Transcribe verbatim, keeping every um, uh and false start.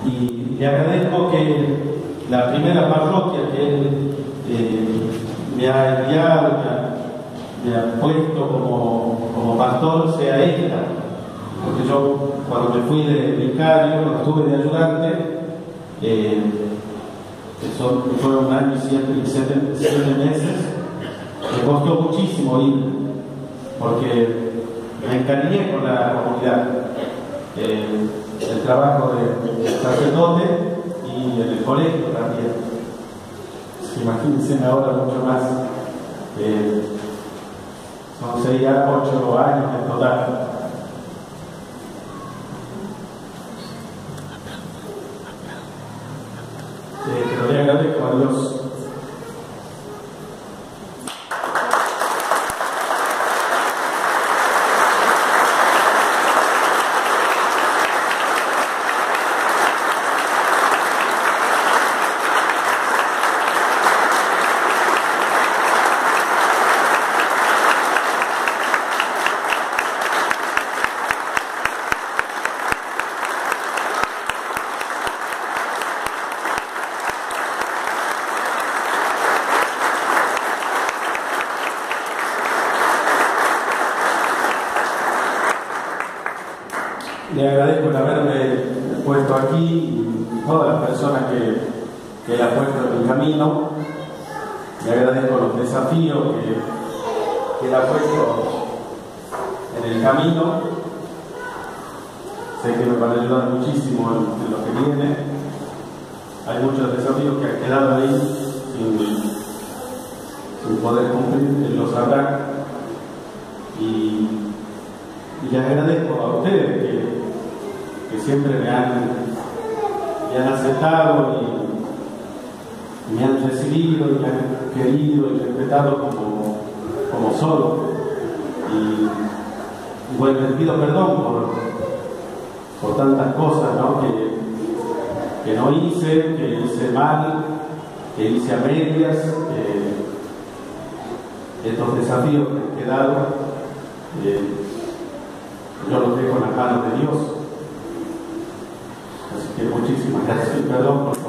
y le agradezco que la primera parroquia que él eh, me ha enviado, me ha, me ha puesto como, como pastor, sea esta, porque yo cuando me fui de vicario, cuando estuve de ayudante, eh, eso fue un año y siete, siete, siete meses, me costó muchísimo ir, porque me encariñé con la comunidad. Eh, el trabajo de, de sacerdote y en el colegio también. Imagínense ahora mucho más. Eh, son seis a ocho años en total. Eh, pero le agradezco a Dios. Le agradezco el haberme puesto aquí y todas las personas que, que él ha puesto en mi camino. Le agradezco los desafíos que, que él ha puesto en el camino. Sé que me van a ayudar muchísimo en, en lo que viene. Hay muchos desafíos que han quedado ahí sin, sin poder cumplir, él lo sabrá. Y, y le agradezco a ustedes que que siempre me han, me han aceptado y me han recibido y me han querido y respetado como, como soy. Y, y bueno, les pido perdón por, por tantas cosas, ¿no? que, que no hice, que hice mal, que hice a medias, que estos desafíos que han quedado, eh, yo los dejo en las manos de Dios. Así que muchísimas gracias y perdón por